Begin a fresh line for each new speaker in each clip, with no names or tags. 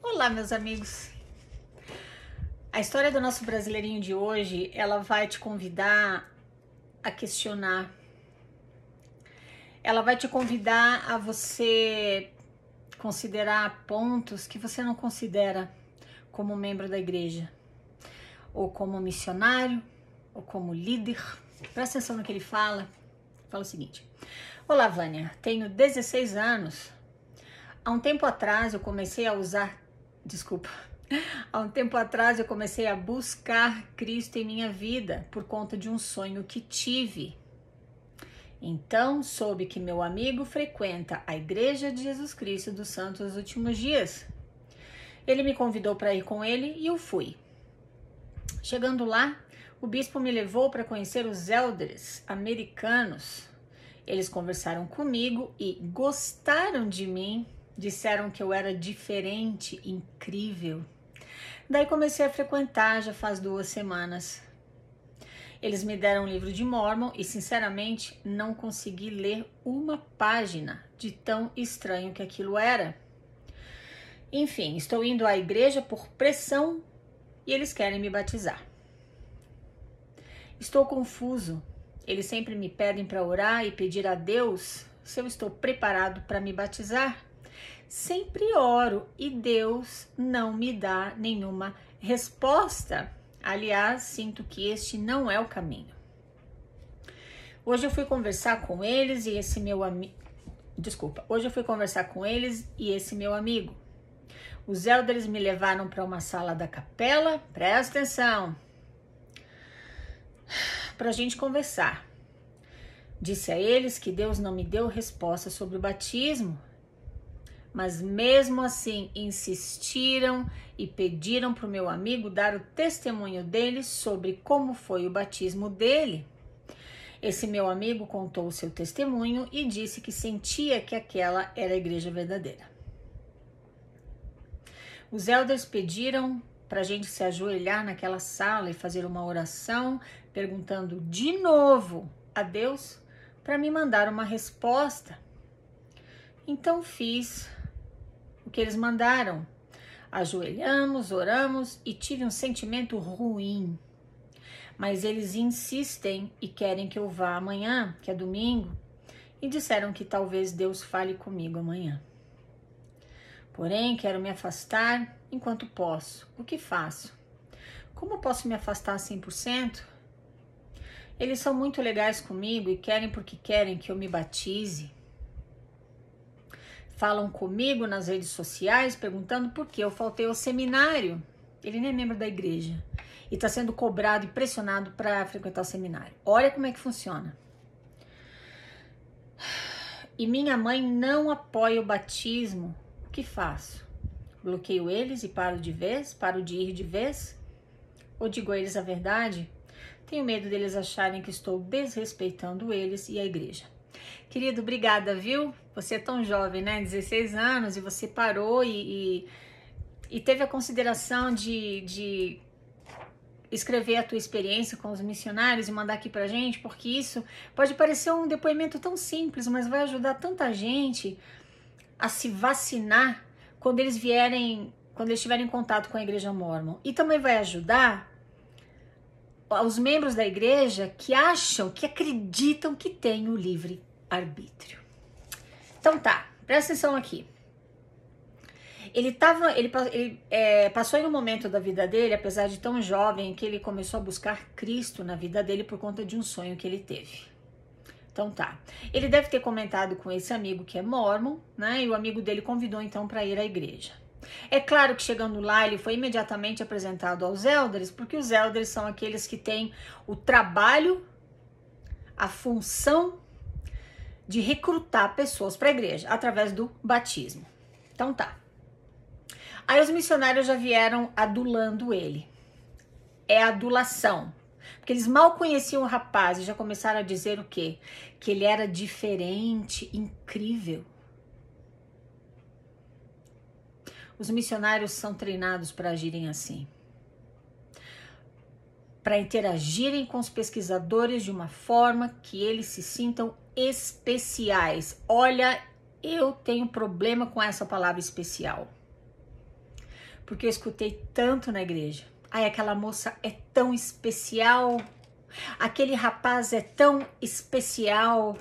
Olá, meus amigos. A história do nosso brasileirinho de hoje, ela vai te convidar a questionar. Ela vai te convidar a você considerar pontos que você não considera como membro da igreja, ou como missionário, ou como líder. Presta atenção no que ele fala. Fala o seguinte: Olá, Vânia, tenho 16 anos. Há um tempo atrás eu comecei a buscar Cristo em minha vida por conta de um sonho que tive. Então soube que meu amigo frequenta a Igreja de Jesus Cristo dos Santos dos Últimos Dias. Ele me convidou para ir com ele e eu fui. Chegando lá, o bispo me levou para conhecer os elders americanos. Eles conversaram comigo e gostaram de mim. Disseram que eu era diferente, incrível. Daí comecei a frequentar, já faz 2 semanas. Eles me deram um livro de Mórmon e, sinceramente, não consegui ler uma página de tão estranho que aquilo era. Enfim, estou indo à igreja por pressão e eles querem me batizar. Estou confuso. Eles sempre me pedem para orar e pedir a Deus se eu estou preparado para me batizar. Sempre oro e Deus não me dá nenhuma resposta. Aliás, sinto que este não é o caminho. Hoje eu fui conversar com eles e esse meu amigo. Os elders me levaram para uma sala da capela. Presta atenção. Para a gente conversar. Disse a eles que Deus não me deu resposta sobre o batismo. Mas mesmo assim insistiram e pediram para o meu amigo dar o testemunho dele sobre como foi o batismo dele. Esse meu amigo contou o seu testemunho e disse que sentia que aquela era a igreja verdadeira. Os elders pediram para a gente se ajoelhar naquela sala e fazer uma oração, perguntando de novo a Deus para me mandar uma resposta. Então fiz o que eles mandaram. Ajoelhamos, oramos e tive um sentimento ruim. Mas eles insistem e querem que eu vá amanhã, que é domingo, e disseram que talvez Deus fale comigo amanhã. Porém, quero me afastar enquanto posso. O que faço? Como posso me afastar 100%? Eles são muito legais comigo e querem porque querem que eu me batize. Falam comigo nas redes sociais perguntando por que eu faltei ao seminário. Ele nem é membro da igreja e está sendo cobrado e pressionado para frequentar o seminário. Olha como é que funciona. E minha mãe não apoia o batismo. O que faço? Bloqueio eles e paro de ir de vez? Ou digo a eles a verdade? Tenho medo deles acharem que estou desrespeitando eles e a igreja. Querido, obrigada, viu? Você é tão jovem, né? 16 anos, e você parou e teve a consideração de escrever a tua experiência com os missionários e mandar aqui pra gente, porque isso pode parecer um depoimento tão simples, mas vai ajudar tanta gente a se vacinar quando eles tiverem em contato com a igreja Mórmon. E também vai ajudar os membros da igreja que acreditam que tem o livre arbítrio. Então tá, presta atenção aqui. Ele passou em um momento da vida dele, apesar de tão jovem, que ele começou a buscar Cristo na vida dele por conta de um sonho que ele teve. Então tá, ele deve ter comentado com esse amigo que é Mórmon, né? E o amigo dele convidou então para ir à igreja. É claro que chegando lá ele foi imediatamente apresentado aos elders, porque os elders são aqueles que têm o trabalho, a função de recrutar pessoas para a igreja através do batismo. Então tá. Aí os missionários já vieram adulando ele. É adulação. Porque eles mal conheciam o rapaz e já começaram a dizer o quê? Que ele era diferente, incrível. Os missionários são treinados para agirem assim. Para interagirem com os pesquisadores de uma forma que eles se sintam especiais. Olha, eu tenho problema com essa palavra especial. porque eu escutei tanto na igreja. Ai, aquela moça é tão especial, aquele rapaz é tão especial,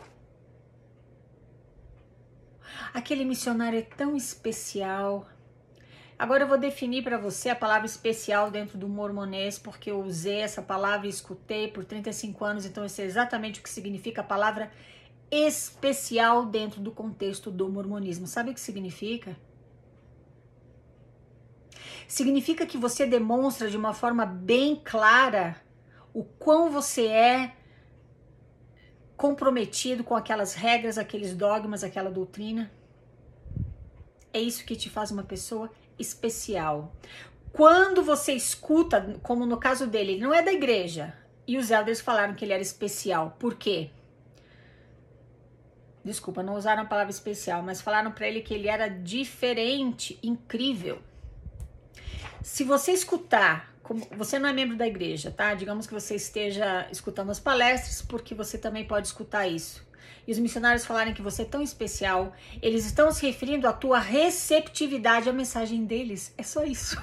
aquele missionário é tão especial. Agora eu vou definir para você a palavra especial dentro do mormonês, porque eu usei essa palavra e escutei por 35 anos, então eu sei exatamente o que significa a palavra especial dentro do contexto do mormonismo. Sabe o que significa? Significa que você demonstra de uma forma bem clara o quão você é comprometido com aquelas regras, aqueles dogmas, aquela doutrina. É isso que te faz uma pessoa especial. Quando você escuta, como no caso dele, ele não é da igreja, e os elders falaram que ele era especial. Por quê? Desculpa, não usaram a palavra especial, mas falaram para ele que ele era diferente, incrível. Se você escutar, como você não é membro da igreja, tá? Digamos que você esteja escutando as palestras, porque você também pode escutar isso. E os missionários falarem que você é tão especial, eles estão se referindo à tua receptividade à mensagem deles. É só isso.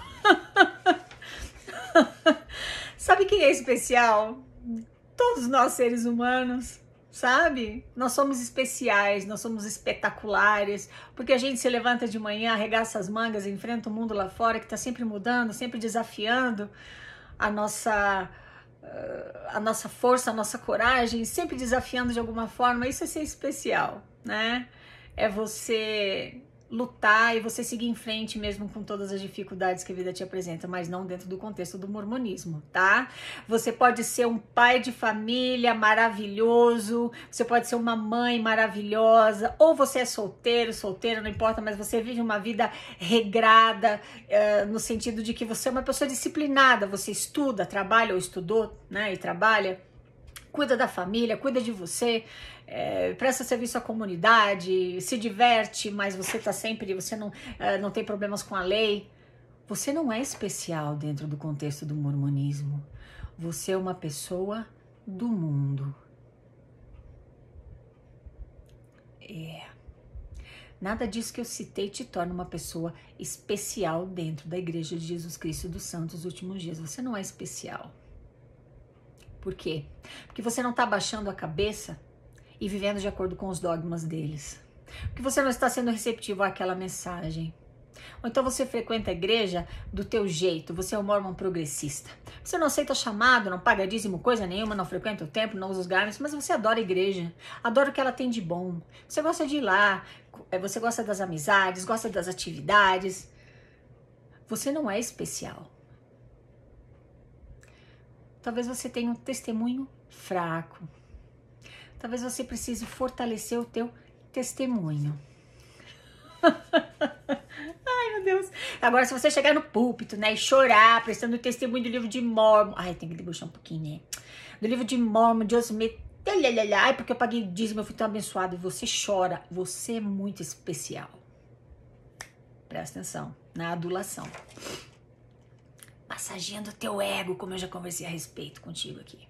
Sabe quem é especial? Todos nós seres humanos, sabe? Nós somos especiais, nós somos espetaculares, porque a gente se levanta de manhã, arregaça as mangas, enfrenta o mundo lá fora que está sempre mudando, sempre desafiando a nossa força, a nossa coragem, sempre desafiando de alguma forma. Isso é ser especial, né? É você lutar e você seguir em frente mesmo com todas as dificuldades que a vida te apresenta, mas não dentro do contexto do mormonismo, tá? Você pode ser um pai de família maravilhoso, você pode ser uma mãe maravilhosa, ou você é solteiro, solteira, não importa, mas você vive uma vida regrada, no sentido de que você é uma pessoa disciplinada, você estuda, trabalha ou estudou, né, e trabalha, cuida da família, cuida de você, presta serviço à comunidade, se diverte, mas você tá sempre, você não tem problemas com a lei. Você não é especial dentro do contexto do mormonismo. Você é uma pessoa do mundo. Nada disso que eu citei te torna uma pessoa especial dentro da Igreja de Jesus Cristo dos Santos dos Últimos Dias. Você não é especial. Por quê? Porque você não está abaixando a cabeça e vivendo de acordo com os dogmas deles. Porque você não está sendo receptivo àquela mensagem. Ou então você frequenta a igreja do teu jeito, você é um mormon progressista. Você não aceita chamado, não paga dízimo, coisa nenhuma, não frequenta o templo, não usa os garments, mas você adora a igreja, adora o que ela tem de bom. Você gosta de ir lá, você gosta das amizades, gosta das atividades. Você não é especial. Talvez você tenha um testemunho fraco. Talvez você precise fortalecer o teu testemunho. Ai, meu Deus. Agora, se você chegar no púlpito, né, e chorar, prestando testemunho do livro de Mormon. Ai, tem que debochar um pouquinho, né? Do livro de Mormon, de Osmet. Ai, porque eu paguei dízimo, eu fui tão abençoado. E você chora. Você é muito especial. Presta atenção na adulação. Massageando o teu ego, como eu já conversei a respeito contigo aqui.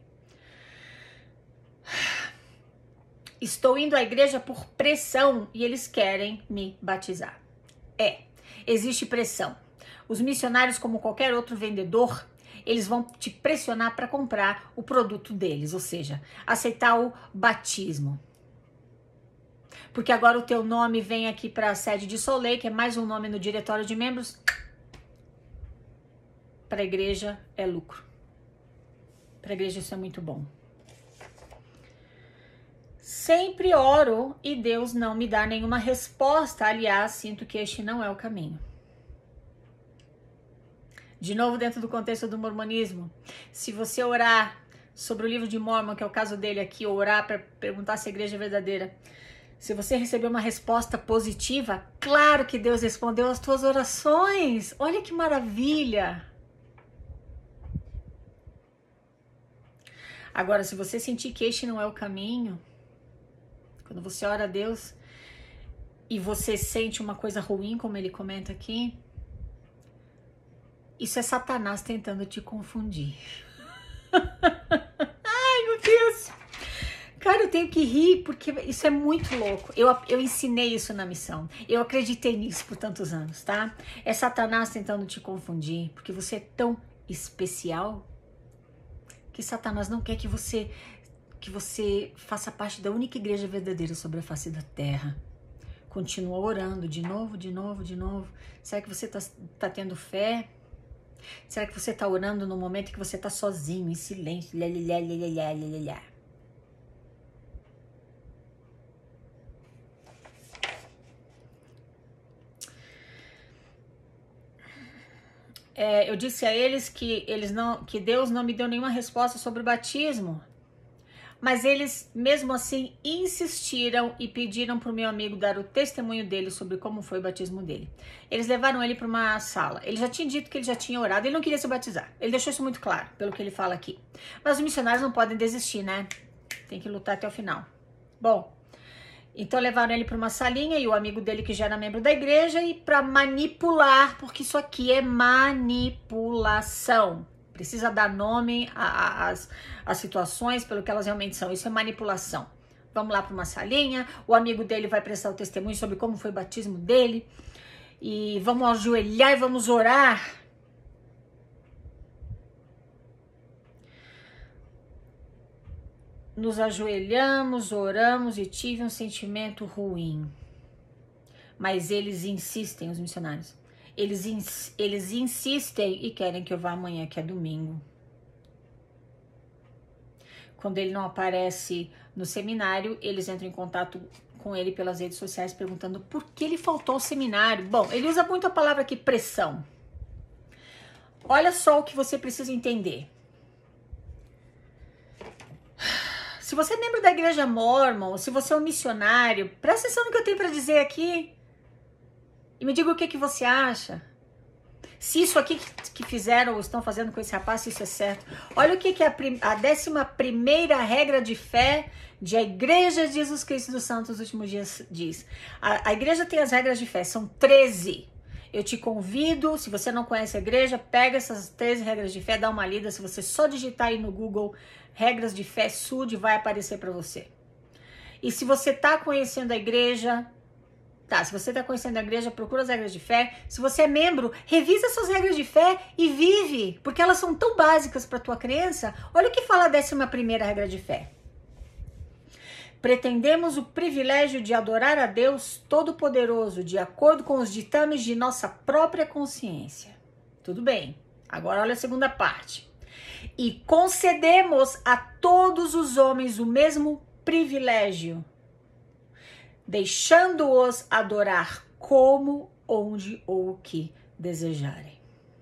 Estou indo à igreja por pressão e eles querem me batizar. Existe pressão. Os missionários, como qualquer outro vendedor, eles vão te pressionar para comprar o produto deles, ou seja, aceitar o batismo. Porque agora o teu nome vem aqui para a sede de Soleil, que é mais um nome no diretório de membros. Para a igreja é lucro. Para a igreja isso é muito bom. Sempre oro e Deus não me dá nenhuma resposta. Aliás, sinto que este não é o caminho. De novo, dentro do contexto do mormonismo, se você orar sobre o livro de Mormon, que é o caso dele aqui, orar para perguntar se a igreja é verdadeira, se você receber uma resposta positiva, claro que Deus respondeu as tuas orações. Olha que maravilha! Agora, se você sentir que este não é o caminho, quando você ora a Deus e você sente uma coisa ruim, como ele comenta aqui, isso é Satanás tentando te confundir. Ai, meu Deus! Cara, eu tenho que rir, porque isso é muito louco. Eu ensinei isso na missão. Eu acreditei nisso por tantos anos, tá? É Satanás tentando te confundir, porque você é tão especial que Satanás não quer que você faça parte da única igreja verdadeira sobre a face da terra. Continua orando de novo, de novo, de novo. Será que você tá tendo fé? Será que você tá orando no momento que você tá sozinho, em silêncio? Eu disse a eles que Deus não me deu nenhuma resposta sobre o batismo. Mas eles, mesmo assim, insistiram e pediram para o meu amigo dar o testemunho dele sobre como foi o batismo dele. Eles levaram ele para uma sala. Ele já tinha dito que ele já tinha orado, ele não queria se batizar. Ele deixou isso muito claro, pelo que ele fala aqui. Mas os missionários não podem desistir, né? Tem que lutar até o final. Bom, então levaram ele para uma salinha e o amigo dele, que já era membro da igreja, e para manipular, porque isso aqui é manipulação. Precisa dar nome às situações pelo que elas realmente são. Isso é manipulação. Vamos lá para uma salinha, o amigo dele vai prestar o testemunho sobre como foi o batismo dele. E vamos ajoelhar e vamos orar. Nos ajoelhamos, oramos e tive um sentimento ruim. Mas eles insistem, os missionários. Eles insistem e querem que eu vá amanhã, que é domingo. Quando ele não aparece no seminário, eles entram em contato com ele pelas redes sociais perguntando por que ele faltou ao seminário. Bom, ele usa muito a palavra aqui, pressão. Olha só o que você precisa entender. Se você é membro da igreja Mormon, se você é um missionário, presta atenção no que eu tenho para dizer aqui. E me diga o que você acha. Se isso aqui que fizeram ou estão fazendo com esse rapaz, se isso é certo. Olha o que a 11ª regra de fé de a Igreja de Jesus Cristo dos Santos dos Últimos Dias diz. A igreja tem as regras de fé, são 13. Eu te convido, se você não conhece a igreja, pega essas 13 regras de fé, dá uma lida. Se você só digitar aí no Google regras de fé SUD, vai aparecer para você. E se você está conhecendo a igreja... se você está conhecendo a igreja, procura as regras de fé. Se você é membro, revisa suas regras de fé e vive, porque elas são tão básicas para a tua crença. Olha o que fala a 11ª regra de fé. Pretendemos o privilégio de adorar a Deus Todo-Poderoso de acordo com os ditames de nossa própria consciência. Tudo bem. Agora olha a segunda parte. E concedemos a todos os homens o mesmo privilégio, deixando-os adorar como, onde ou o que desejarem.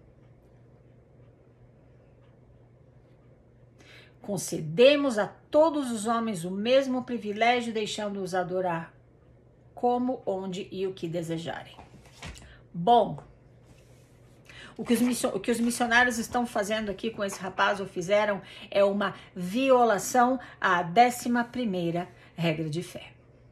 Concedemos a todos os homens o mesmo privilégio, deixando-os adorar como, onde e o que desejarem. Bom, o que os missionários estão fazendo aqui com esse rapaz, ou fizeram, é uma violação à 11ª regra de fé.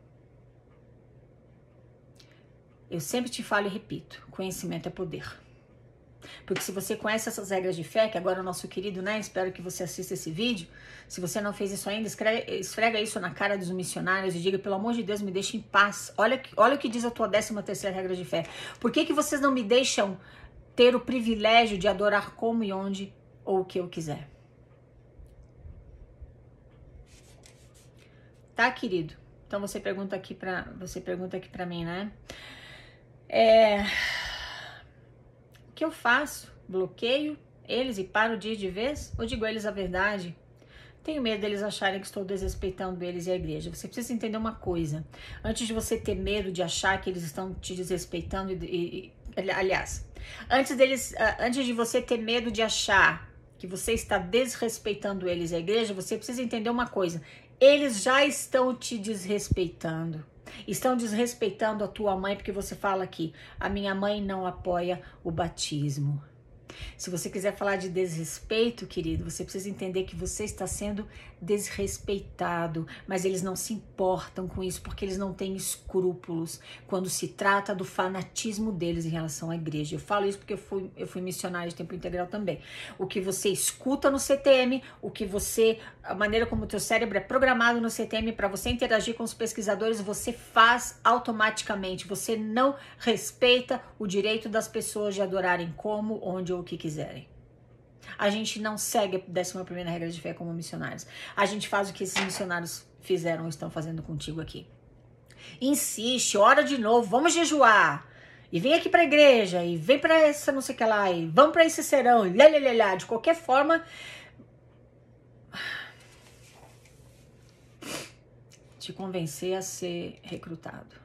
Eu sempre te falo e repito, conhecimento é poder. Porque se você conhece essas regras de fé, que agora é o nosso querido, né? Espero que você assista esse vídeo. Se você não fez isso ainda, esfrega isso na cara dos missionários e diga, pelo amor de Deus, me deixe em paz. Olha o que diz a tua 13ª regra de fé. Por que vocês não me deixam ter o privilégio de adorar como e onde ou o que eu quiser? Tá, querido? Então você pergunta aqui pra mim, né? O que eu faço? Bloqueio eles e paro de ir de vez? Ou digo a eles a verdade? Tenho medo deles acharem que estou desrespeitando eles e a igreja. Você precisa entender uma coisa. Antes de você ter medo de achar que eles estão te desrespeitando, aliás, antes de você ter medo de achar que você está desrespeitando eles e a igreja, você precisa entender uma coisa. Eles já estão te desrespeitando. Estão desrespeitando a tua mãe, porque você fala aqui, a minha mãe não apoia o batismo. Se você quiser falar de desrespeito, querido, você precisa entender que você está sendo desrespeitado, mas eles não se importam com isso porque eles não têm escrúpulos quando se trata do fanatismo deles em relação à igreja. Eu falo isso porque eu fui missionária de tempo integral também. O que você escuta no CTM, a maneira como o teu cérebro é programado no CTM para você interagir com os pesquisadores, você faz automaticamente. Você não respeita o direito das pessoas de adorarem como, onde ou o que quiserem. A gente não segue a 11ª regra de fé como missionários. A gente faz o que esses missionários fizeram ou estão fazendo contigo aqui. Insiste, ora de novo, vamos jejuar. E vem aqui para a igreja, e vem para essa não sei o que lá, e vamos para esse serão, e lá. De qualquer forma, te convencer a ser recrutado.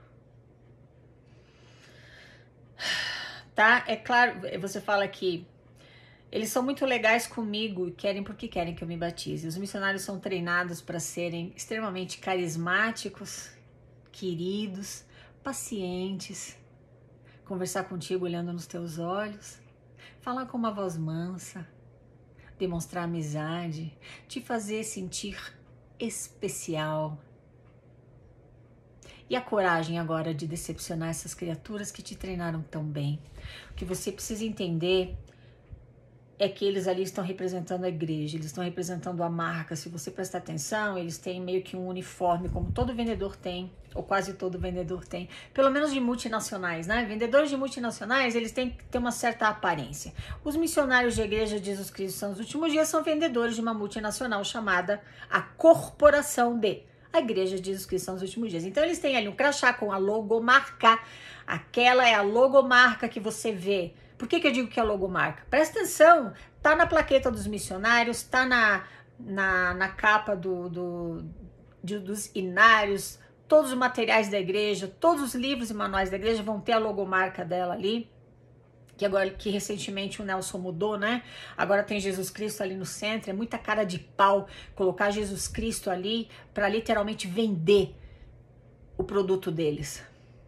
Tá? É claro, você fala que eles são muito legais comigo e querem porque querem que eu me batize. Os missionários são treinados para serem extremamente carismáticos, queridos, pacientes, conversar contigo olhando nos teus olhos, falar com uma voz mansa, demonstrar amizade, te fazer sentir especial. E a coragem agora de decepcionar essas criaturas que te treinaram tão bem. O que você precisa entender é que eles ali estão representando a igreja, eles estão representando a marca. Se você prestar atenção, eles têm meio que um uniforme, como todo vendedor tem, ou quase todo vendedor tem, pelo menos de multinacionais, né? Vendedores de multinacionais, eles têm que ter uma certa aparência. Os missionários de igreja de Jesus Cristo são os últimos dias, são vendedores de uma multinacional chamada a Corporação de a Igreja de Jesus Cristo são os últimos dias. Então eles têm ali um crachá com a logomarca, aquela é a logomarca que você vê. Por que eu digo que é logomarca? Presta atenção, tá na plaqueta dos missionários, tá na capa dos inários, todos os materiais da igreja, todos os livros e manuais da igreja vão ter a logomarca dela ali, que recentemente o Nelson mudou, né? Agora tem Jesus Cristo ali no centro, é muita cara de pau colocar Jesus Cristo ali para literalmente vender o produto deles.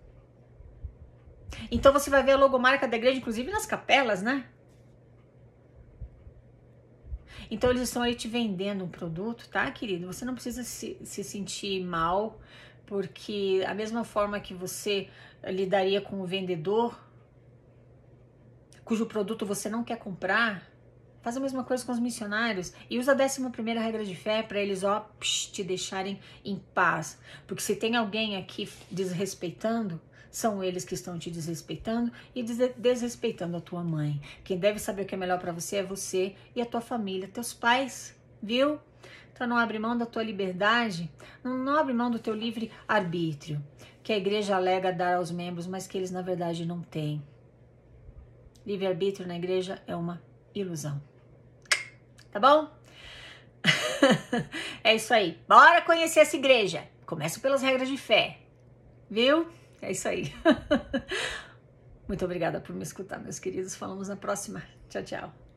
Então você vai ver a logomarca da igreja, inclusive nas capelas, né? Então eles estão aí te vendendo um produto, tá, querido? Você não precisa se sentir mal, porque a mesma forma que você lidaria com o vendedor, cujo produto você não quer comprar, faz a mesma coisa com os missionários e usa a 11ª regra de fé para eles, te deixarem em paz. Porque se tem alguém aqui desrespeitando, são eles que estão te desrespeitando e desrespeitando a tua mãe. Quem deve saber o que é melhor para você é você e a tua família, teus pais, viu? Então não abre mão da tua liberdade, não abre mão do teu livre arbítrio, que a igreja alega dar aos membros, mas que eles na verdade não têm. Livre-arbítrio na igreja é uma ilusão. Tá bom? É isso aí. Bora conhecer essa igreja. Começa pelas regras de fé. Viu? É isso aí. Muito obrigada por me escutar, meus queridos. Falamos na próxima. Tchau, tchau.